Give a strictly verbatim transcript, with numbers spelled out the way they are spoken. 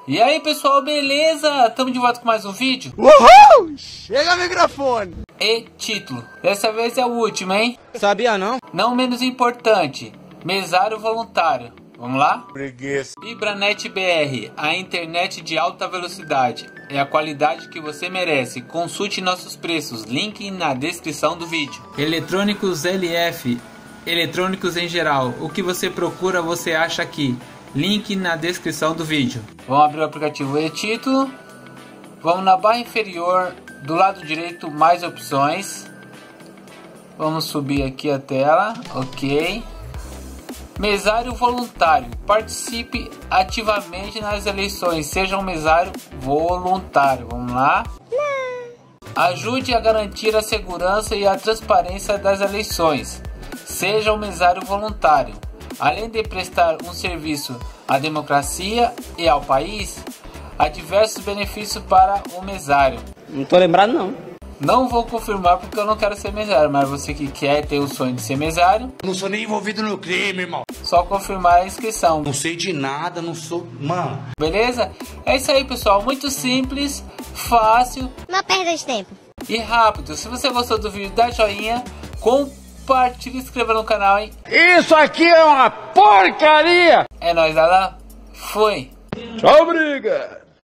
E aí pessoal, beleza? Estamos de volta com mais um vídeo. Uhul! Chega o microfone! E título. Dessa vez é o último, hein? Sabia não? Não menos importante, mesário voluntário. Vamos lá? Preguiça. Fibranet B R, a internet de alta velocidade. É a qualidade que você merece. Consulte nossos preços, link na descrição do vídeo. Eletrônicos L F, eletrônicos em geral. O que você procura você acha aqui. Link na descrição do vídeo. Vamos abrir o aplicativo e-título. Vamos na barra inferior do lado direito, mais opções. Vamos subir aqui a tela. Ok. Mesário voluntário. Participe ativamente nas eleições. Seja um mesário voluntário. Vamos lá. Ajude a garantir a segurança e a transparência das eleições. Seja um mesário voluntário. Além de prestar um serviço à democracia e ao país, há diversos benefícios para o mesário. Não tô lembrado não. Não vou confirmar porque eu não quero ser mesário, mas você que quer ter o sonho de ser mesário, Não sou nem envolvido no crime, irmão. só confirmar a inscrição. Não sei de nada, não sou... Mano. Beleza? É isso aí, pessoal. Muito simples, fácil. Não perda de tempo. E rápido. Se você gostou do vídeo, dá joinha, compartilha e se inscreva no canal, hein? Isso aqui é uma porcaria! É nóis, Alan. Fui. Tchau, briga!